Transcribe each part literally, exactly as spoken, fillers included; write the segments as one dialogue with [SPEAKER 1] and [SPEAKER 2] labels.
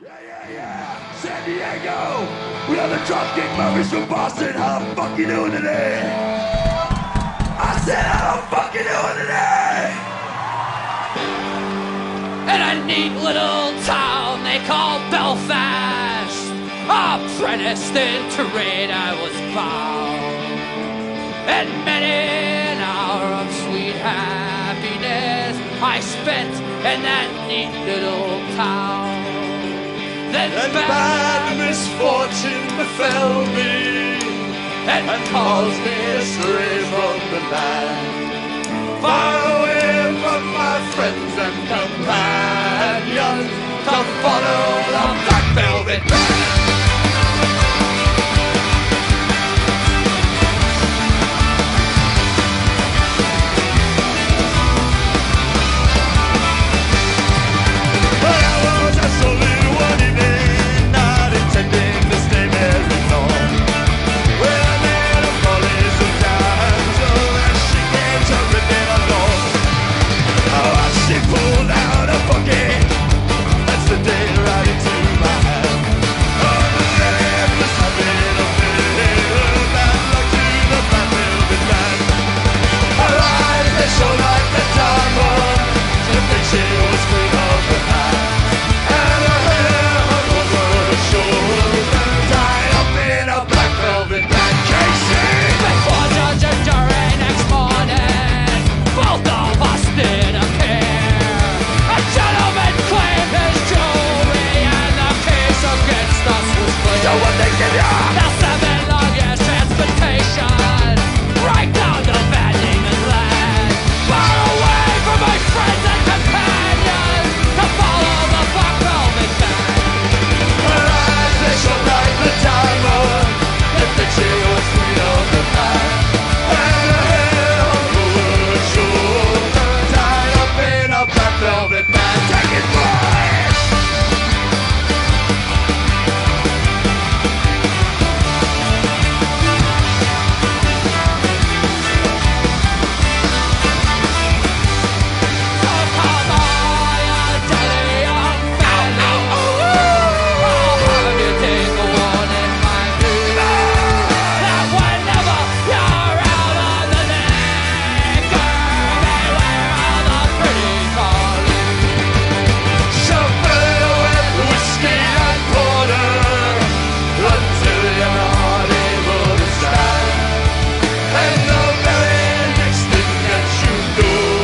[SPEAKER 1] Yeah, yeah, yeah! San Diego! We are the Dropkick Murphys from Boston. How the fuck you doing today? I said, how the fuck you doing today?
[SPEAKER 2] In a neat little town they call Belfast, apprenticed in trade I was bound. And many an hour of sweet happiness I spent in that neat little town. Then,
[SPEAKER 1] then bad, bad misfortune befell me
[SPEAKER 2] and,
[SPEAKER 1] and caused me astray from the land, far away from my friends and companions, to follow the Black Velvet Band.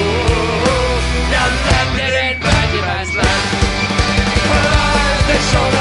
[SPEAKER 1] Show